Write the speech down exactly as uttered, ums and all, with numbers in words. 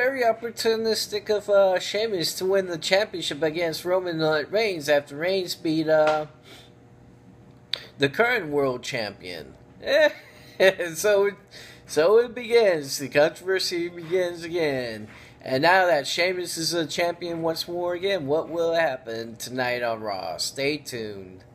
very opportunistic of uh, Sheamus to win the championship against Roman uh, Reigns after Reigns beat uh, the current world champion. so, so it begins. The controversy begins again. And now that Sheamus is a champion once more again, what will happen tonight on Raw? Stay tuned.